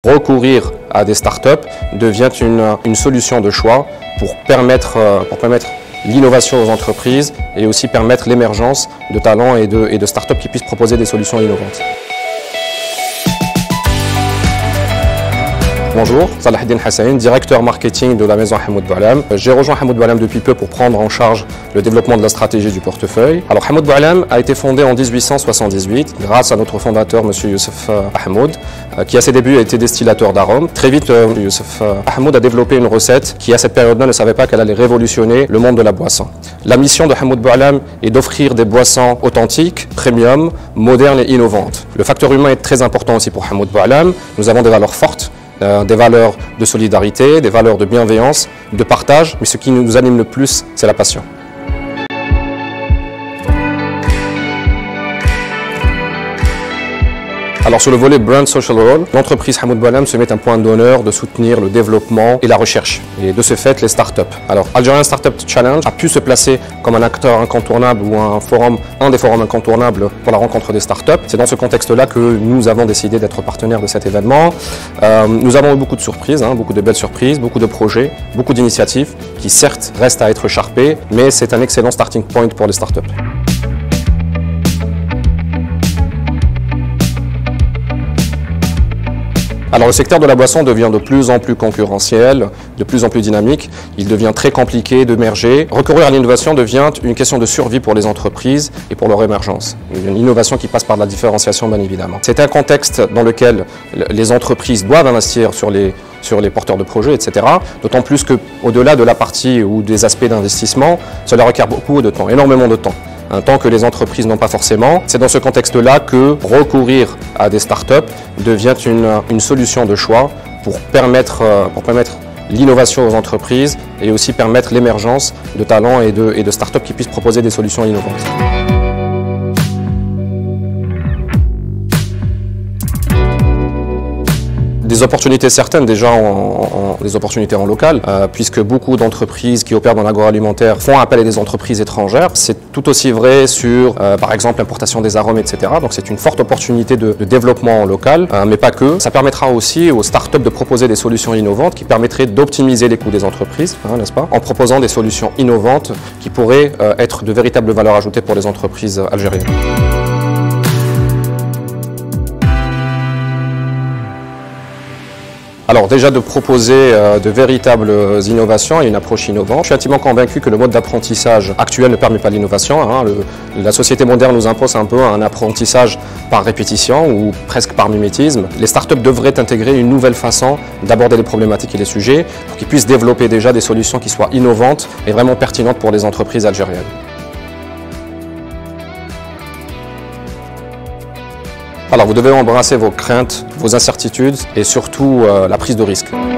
recourir à des startups devient une solution de choix pour permettre l'innovation aux entreprises et aussi permettre l'émergence de talents et de startups qui puissent proposer des solutions innovantes. Bonjour, Salah Eddine Hassain, directeur marketing de la maison Hamoud Boualem. J'ai rejoint Hamoud Boualem depuis peu pour prendre en charge le développement de la stratégie du portefeuille. Alors Hamoud Boualem a été fondé en 1878 grâce à notre fondateur M. Youssef Ahmoud qui à ses débuts a été distillateur d'arômes. Très vite, Youssef Ahmoud a développé une recette qui à cette période-là ne savait pas qu'elle allait révolutionner le monde de la boisson. La mission de Hamoud Boualem est d'offrir des boissons authentiques, premium, modernes et innovantes. Le facteur humain est très important aussi pour Hamoud Boualem. Nous avons des valeurs fortes. Des valeurs de solidarité, des valeurs de bienveillance, de partage, mais ce qui nous anime le plus, c'est la passion. Alors sur le volet Brand Social Role, l'entreprise Hamoud Boualem se met un point d'honneur de soutenir le développement et la recherche, et de ce fait les startups. Alors Algerian Startup Challenge a pu se placer comme un acteur incontournable ou un des forums incontournables pour la rencontre des startups. C'est dans ce contexte-là que nous avons décidé d'être partenaires de cet événement. Nous avons eu beaucoup de surprises, beaucoup de belles surprises, beaucoup de projets, beaucoup d'initiatives qui certes restent à être charpées, mais c'est un excellent starting point pour les startups. Alors le secteur de la boisson devient de plus en plus concurrentiel, de plus en plus dynamique, il devient très compliqué d'émerger. Recourir à l'innovation devient une question de survie pour les entreprises et pour leur émergence. Une innovation qui passe par la différenciation bien évidemment. C'est un contexte dans lequel les entreprises doivent investir sur les porteurs de projets, etc. D'autant plus qu'au-delà de la partie ou des aspects d'investissement, cela requiert beaucoup de temps, énormément de temps. Un temps que les entreprises n'ont pas forcément. C'est dans ce contexte-là que recourir à des startups devient une solution de choix pour permettre l'innovation aux entreprises et aussi permettre l'émergence de talents et de startups qui puissent proposer des solutions innovantes. Des opportunités certaines déjà, des opportunités en local, puisque beaucoup d'entreprises qui opèrent dans l'agroalimentaire font appel à des entreprises étrangères. C'est tout aussi vrai sur, par exemple, l'importation des arômes, etc. Donc c'est une forte opportunité de développement local, mais pas que. Ça permettra aussi aux startups de proposer des solutions innovantes qui permettraient d'optimiser les coûts des entreprises, n'est-ce pas, en proposant des solutions innovantes qui pourraient être de véritables valeurs ajoutées pour les entreprises algériennes. Alors déjà de proposer de véritables innovations et une approche innovante. Je suis intimement convaincu que le mode d'apprentissage actuel ne permet pas l'innovation. La société moderne nous impose un peu un apprentissage par répétition ou presque par mimétisme. Les startups devraient intégrer une nouvelle façon d'aborder les problématiques et les sujets pour qu'ils puissent développer déjà des solutions qui soient innovantes et vraiment pertinentes pour les entreprises algériennes. Alors vous devez embrasser vos craintes, vos incertitudes et surtout la prise de risque.